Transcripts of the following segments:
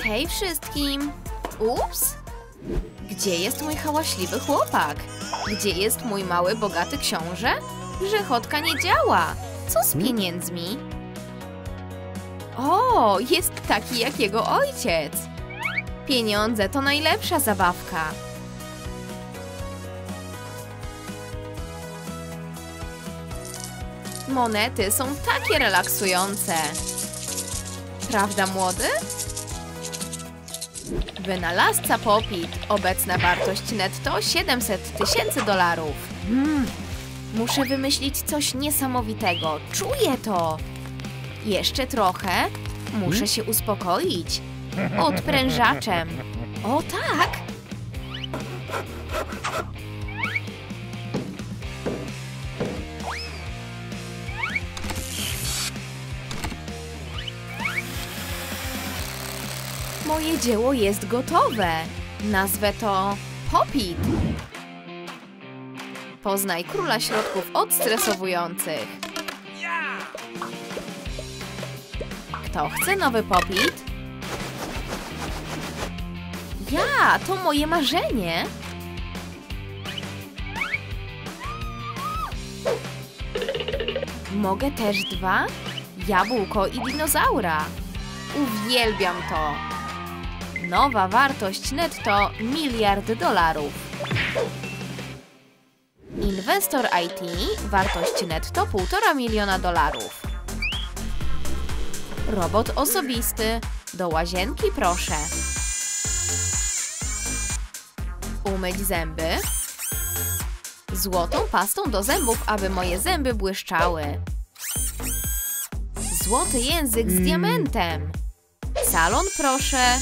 Hej wszystkim! Ups! Gdzie jest mój hałaśliwy chłopak? Gdzie jest mój mały, bogaty książę? Grzechotka nie działa! Co z pieniędzmi? O, jest taki jak jego ojciec! Pieniądze to najlepsza zabawka! Monety są takie relaksujące! Prawda, młody? Wynalazca Popit. Obecna wartość netto 700 000 dolarów. Muszę wymyślić coś niesamowitego. Czuję to. Jeszcze trochę. Muszę się uspokoić. Odprężaczem. O tak! Moje dzieło jest gotowe. Nazwę to Popit. Poznaj króla środków odstresowujących. Kto chce nowy Popit? Ja, to moje marzenie. Mogę też 2? Jabłko i dinozaura. Uwielbiam to. Nowa wartość netto $1 miliard. Inwestor IT. Wartość netto $1,5 miliona. Robot osobisty. Do łazienki proszę. Umyć zęby. Złotą pastą do zębów, aby moje zęby błyszczały. Złoty język z diamentem. Salon proszę.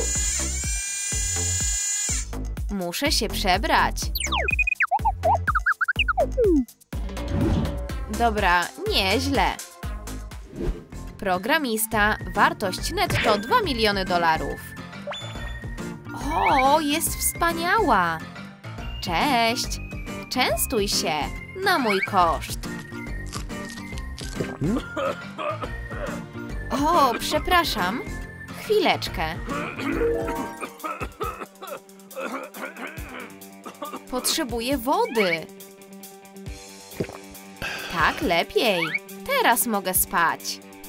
Muszę się przebrać. Dobra, nieźle. Programista. Wartość netto $2 miliony. O, jest wspaniała. Cześć. Częstuj się. Na mój koszt. O, przepraszam. Chwileczkę. Potrzebuję wody. Tak, lepiej. Teraz mogę spać.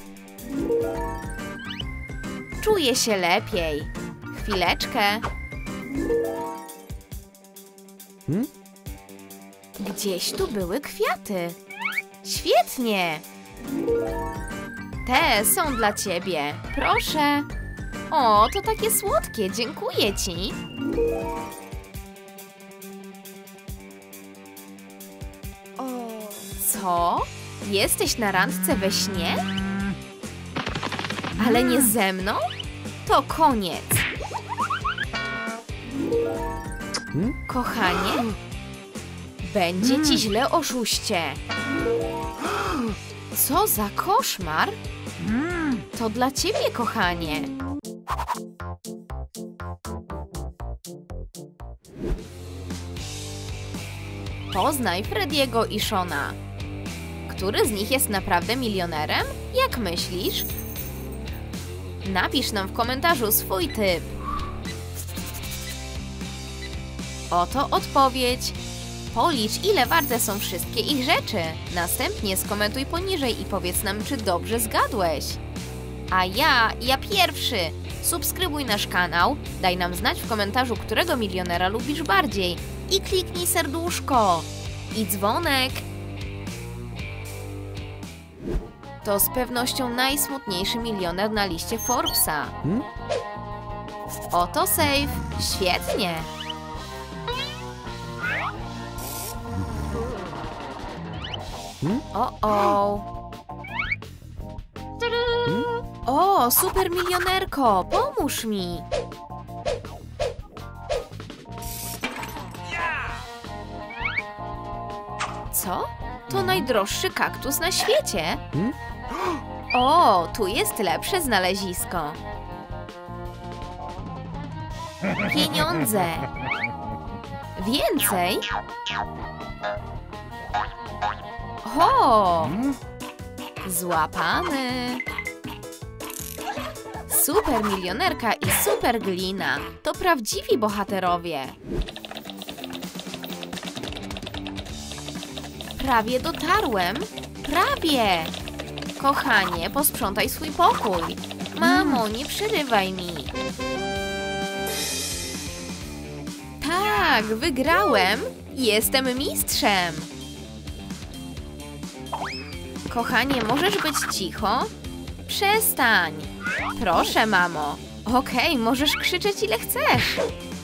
Czuję się lepiej. Chwileczkę. Gdzieś tu były kwiaty. Świetnie. Te są dla ciebie. Proszę. O, to takie słodkie. Dziękuję ci. Co? Jesteś na randce we śnie? Ale nie ze mną? To koniec. Kochanie? Będzie ci źle, oszuście. Co za koszmar? To dla ciebie, kochanie. Poznaj Frediego i Shona. Który z nich jest naprawdę milionerem? Jak myślisz? Napisz nam w komentarzu swój typ. Oto odpowiedź. Policz, ile warte są wszystkie ich rzeczy. Następnie skomentuj poniżej i powiedz nam, czy dobrze zgadłeś. A ja pierwszy. Subskrybuj nasz kanał, daj nam znać w komentarzu, którego milionera lubisz bardziej. I kliknij serduszko. I dzwonek. To z pewnością najsmutniejszy milioner na liście Forbesa. Oto safe. Świetnie. O, super milionerko, pomóż mi. Co? To najdroższy kaktus na świecie. O, tu jest lepsze znalezisko. Pieniądze. Więcej? O! Złapany. Super milionerka i super glina. To prawdziwi bohaterowie. Prawie dotarłem. Prawie. Kochanie, posprzątaj swój pokój. Mamo, nie przerywaj mi. Tak, wygrałem. Jestem mistrzem. Kochanie, możesz być cicho? Przestań. Proszę, mamo. Okej, możesz krzyczeć ile chcesz.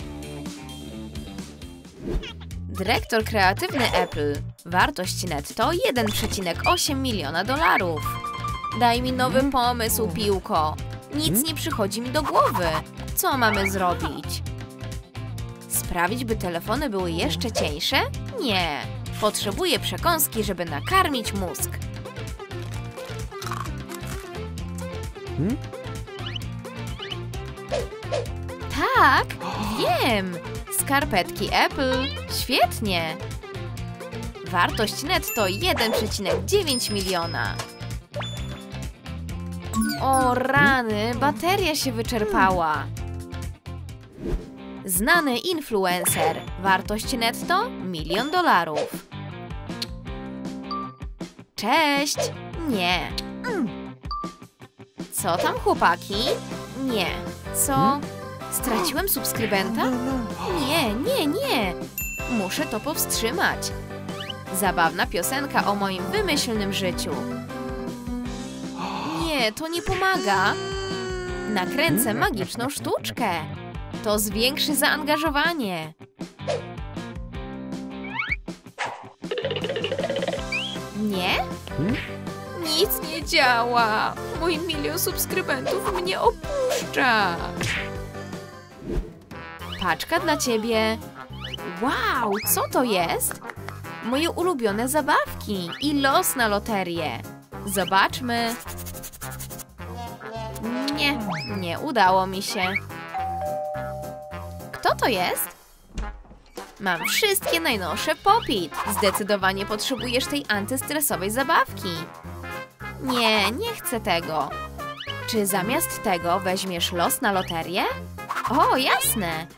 Dyrektor kreatywny Apple. Wartość netto 1,8 miliona dolarów. Daj mi nowy pomysł, piłko. Nic nie przychodzi mi do głowy. Co mamy zrobić? Sprawić, by telefony były jeszcze cieńsze? Nie. Potrzebuję przekąski, żeby nakarmić mózg. Tak, wiem. Skarpetki Apple. Świetnie. Wartość netto 1,9 miliona. O rany, bateria się wyczerpała. Znany influencer. Wartość netto $1 000 000. Cześć. Nie. Co tam, chłopaki? Nie. Co? Straciłem subskrybenta? Nie. Muszę to powstrzymać. Zabawna piosenka o moim wymyślnym życiu. Nie, to nie pomaga. Nakręcę magiczną sztuczkę. To zwiększy zaangażowanie. Nie? Nic nie działa. Mój 1 milion subskrybentów mnie opuszcza. Paczka dla ciebie. Wow, co to jest? Moje ulubione zabawki i los na loterię. Zobaczmy. Nie udało mi się. Kto to jest? Mam wszystkie najnowsze Pop-It. Zdecydowanie potrzebujesz tej antystresowej zabawki. Nie chcę tego. Czy zamiast tego weźmiesz los na loterię? O, jasne.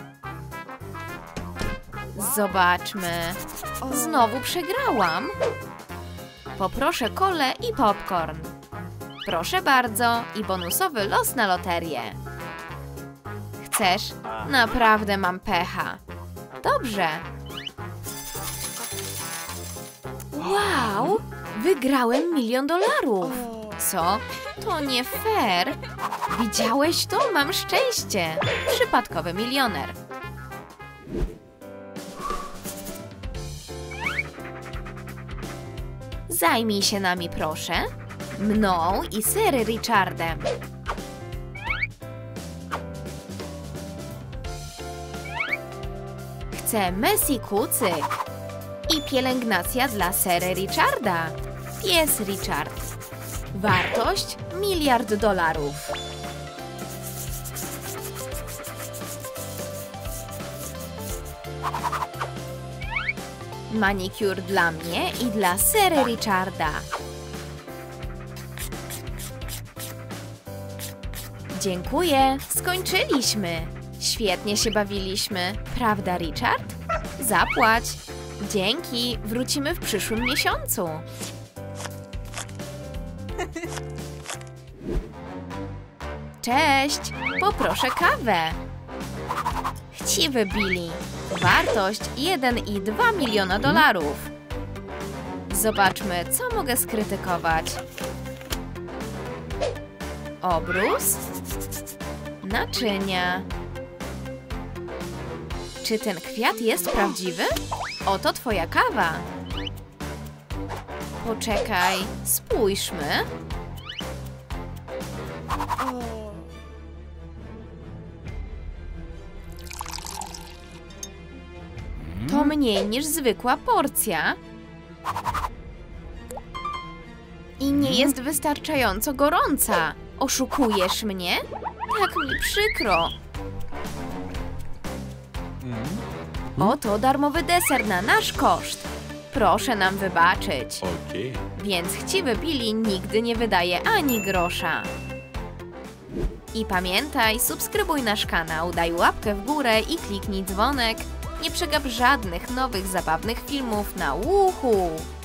Zobaczmy. Znowu przegrałam. Poproszę kolę i popcorn. Proszę bardzo i bonusowy los na loterię. Chcesz? Naprawdę mam pecha. Dobrze. Wow! Wygrałem $1 milion. Co? To nie fair. Widziałeś to? Mam szczęście. Przypadkowy milioner. Zajmij się nami, proszę. Mną i Sir Richardem. Chcę Messi kucyk. I pielęgnacja dla Sir Richarda. Pies Richard. Wartość $1 miliard. Manicure dla mnie i dla Sir Richarda. Dziękuję, skończyliśmy. Świetnie się bawiliśmy, prawda, Richard? Zapłać. Dzięki, wrócimy w przyszłym miesiącu. Cześć, poproszę kawę. Chciwy Billy. Wartość $1,2 miliona. Zobaczmy, co mogę skrytykować. Obrus. Naczynia. Czy ten kwiat jest prawdziwy? Oto twoja kawa. Poczekaj, spójrzmy. To mniej niż zwykła porcja. I nie jest wystarczająco gorąca. Oszukujesz mnie? Tak mi przykro. Oto darmowy deser na nasz koszt. Proszę nam wybaczyć. Więc chciwy Billy nigdy nie wydaje ani grosza. I pamiętaj, subskrybuj nasz kanał, daj łapkę w górę i kliknij dzwonek. Nie przegap żadnych nowych zabawnych filmów na Łuchu.